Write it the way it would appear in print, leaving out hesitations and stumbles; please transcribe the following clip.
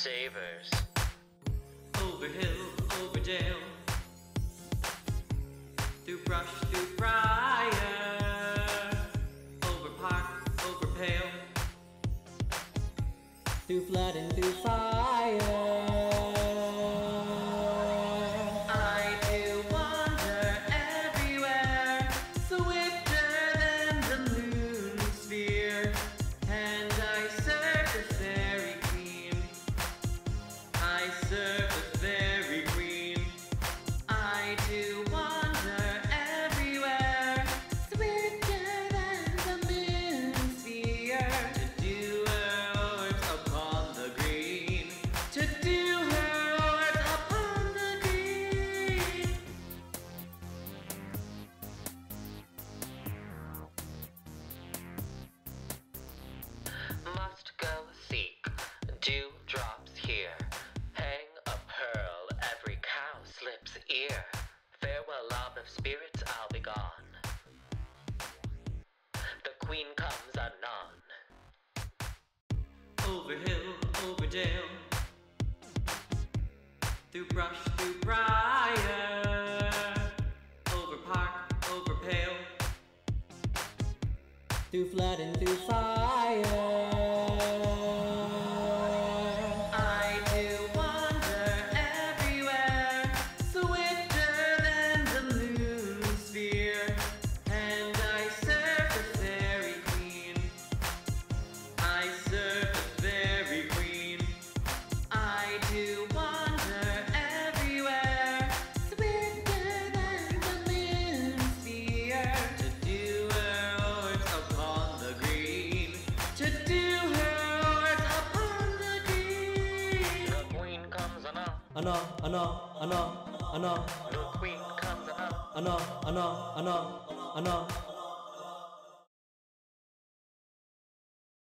savers. Over hill, over dale, through brush, through briar, over park, over pale, through flood and through fire. I do wander everywhere, swifter than the moon sphere, and I serve the fairy queen. I serve the fairy queen. I do wander everywhere, swifter than the moon sphere, to do her orbs upon the green, to do her orbs upon the green. Must go seek dewdrops here, hang a pearl every cowslip's ear. Farewell, love of spirits, I'll be gone. The queen comes anon. Over hill, over dale, through brush, through briar, over park, over pale, through flood and through fire. I do wander everywhere, swifter than the moon sphere, and I serve the fairy queen. I serve the fairy queen. I do wander everywhere, swifter than the moon sphere, to do her orbs upon the green, to do her orbs upon the green. The queen comes anon. Ano, ano, ano, ano, The queen comes anon. ano, ano, ano, ano.